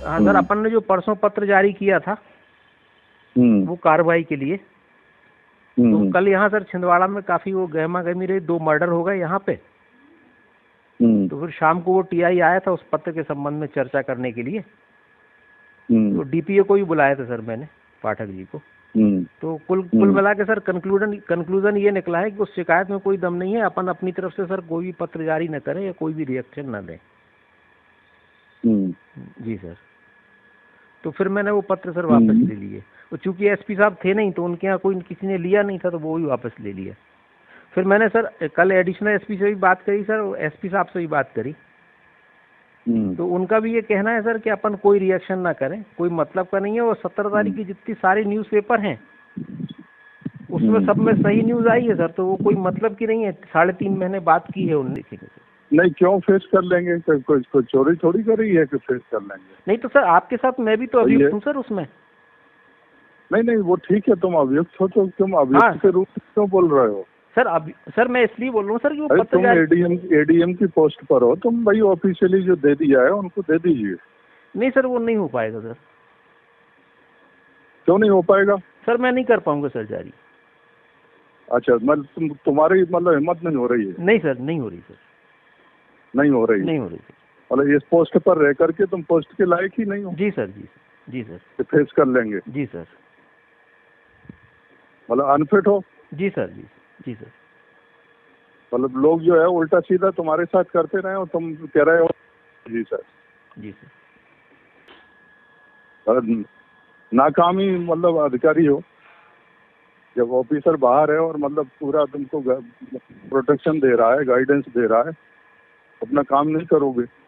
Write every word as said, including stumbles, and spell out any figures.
हाँ सर, अपन ने जो परसों पत्र जारी किया था वो कार्रवाई के लिए, तो कल यहाँ सर छिंदवाड़ा में काफी वो गहमा गहमी रही, दो मर्डर हो गए यहाँ पे। तो फिर शाम को वो टीआई आया था उस पत्र के संबंध में चर्चा करने के लिए। तो डीपीओ को भी बुलाया था सर मैंने, पाठक जी को। तो कुल कुल मिला के सर कंक्लूजन कंक्लूजन ये निकला है कि उस शिकायत में कोई दम नहीं है। अपन अपनी तरफ से सर कोई भी पत्र जारी न करें या कोई भी रिएक्शन न दें। जी सर। तो फिर मैंने वो पत्र सर वापस ले लिए। तो चूंकि एसपी साहब थे नहीं तो उनके यहाँ कोई किसी ने लिया नहीं था, तो वो भी वापस ले लिया। फिर मैंने सर कल एडिशनल एसपी से भी बात करी सर, एसपी साहब से भी बात करी। तो उनका भी ये कहना है सर कि अपन कोई रिएक्शन ना करें, कोई मतलब का नहीं है। और सत्रह तारीख की जितनी सारी न्यूज़पेपर हैं उसमें सब में सही न्यूज़ आई है सर, तो वो कोई मतलब की नहीं है। साढ़े तीन महीने बात की है उन्होंने। नहीं, क्यों फेस कर लेंगे? कोई कोई को चोरी थोड़ी कर रही है कि फेस कर लेंगे। नहीं तो सर आपके साथ मैं भी तो अभियुक्त हूँ सर उसमें। नहीं नहीं, वो ठीक है, तुम अभियुक्त हो तो तुम अभियुक्त के रूप में क्यों बोल रहे हो? सर अब सर मैं इसलिए बोल रहा हूँ सर कि वो पत्र तुम एडीएम एडीएम की पोस्ट पर हो, तुम भाई ऑफिशियली जो दे दिया है उनको दे दीजिए। नहीं सर, वो नहीं हो पाएगा सर। क्यों नहीं हो पाएगा? सर मैं नहीं कर पाऊंगा सर जारी। अच्छा, मतलब तुम तुम्हारी मतलब हिम्मत नहीं हो रही है? नहीं सर, नहीं हो रही सर। नहीं हो रही नहीं हो रही सर। मतलब इस पोस्ट पर रह करके तुम पोस्ट के लायक ही नहीं हो? जी सर, जी सर, जी सर। तो फेस कर लेंगे? जी सर। मतलब अनफिट हो? जी सर, जी जी सर। मतलब लोग जो है उल्टा सीधा तुम्हारे साथ करते रहे और तुम कह रहे हो? जी सर, जी सर। नाकामी मतलब अधिकारी हो। जब ऑफिसर बाहर है और मतलब पूरा तुमको प्रोटेक्शन दे रहा है, गाइडेंस दे रहा है, अपना काम नहीं करोगे।